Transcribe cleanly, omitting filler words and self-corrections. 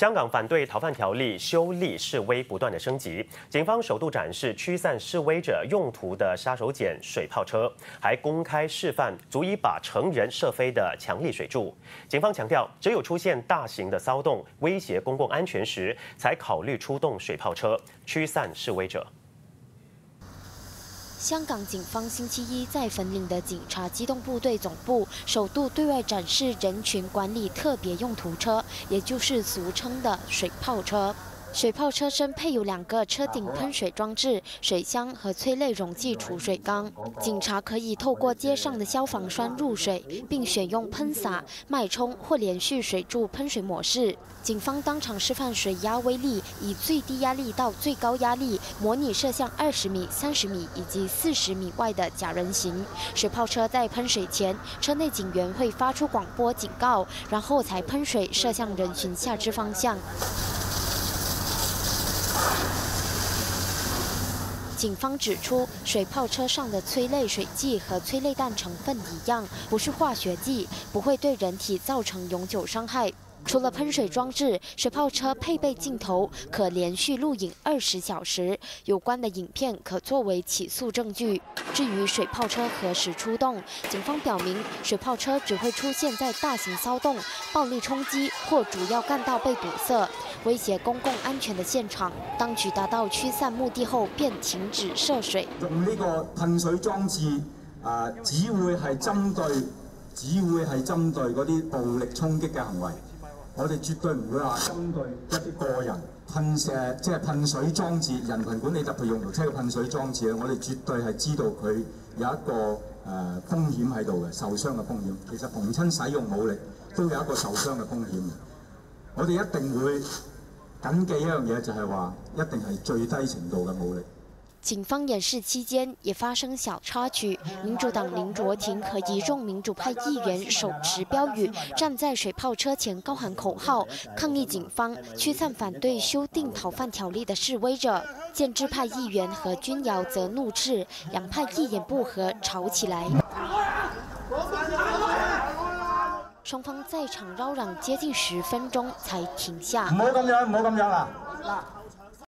香港反对逃犯条例修例示威不断的升级，警方首度展示驱散示威者用途的杀手锏水炮车，还公开示范足以把成人射飞的强力水柱。警方强调，只有出现大型的骚动、威胁公共安全时，才考虑出动水炮车驱散示威者。 香港警方星期一在粉岭的警察机动部队总部首度对外展示人群管理特别用途车，也就是俗称的水炮车。 水炮车身配有2个车顶喷水装置、水箱和催泪溶剂储水缸。警察可以透过街上的消防栓入水，并选用喷洒、脉冲或连续水柱喷水模式。警方当场示范水压威力，以最低压力到最高压力，模拟射向20米、30米以及40米外的假人形。水炮车在喷水前，车内警员会发出广播警告，然后才喷水射向人群下肢方向。 警方指出，水炮车上的催泪水剂和催泪弹成分一样，不是化学剂，不会对人体造成永久伤害。除了喷水装置，水炮车配备镜头，可连续录影20小时，有关的影片可作为起诉证据。至于水炮车何时出动，警方表明，水炮车只会出现在大型骚动、暴力冲击或主要干道被堵塞、威胁公共安全的現場。當局達到驅散目的後，便停止射水。 用呢個噴水裝置，只會係針對嗰啲暴力衝擊嘅行為。我哋絕對唔會話針對一啲個人噴射，即係噴水裝置、人群管理特別用途車嘅噴水裝置咧，我哋絕對係知道佢有一個風險喺度嘅，受傷嘅風險。其實逢親使用武力都有一個受傷嘅風險。我哋一定會緊記一樣嘢，就係話一定係最低程度嘅武力。 警方演示期間也發生小插曲，民主黨林卓廷和一眾民主派議員手持標語，站在水炮車前高喊口號，抗議警方驅散反對修訂逃犯條例的示威者。建制派議員和君堯則怒斥兩派一言不合吵起來。 雙方在場擾攘接近10分鐘才停下。 唔好咁樣，唔好咁樣啦！嗱。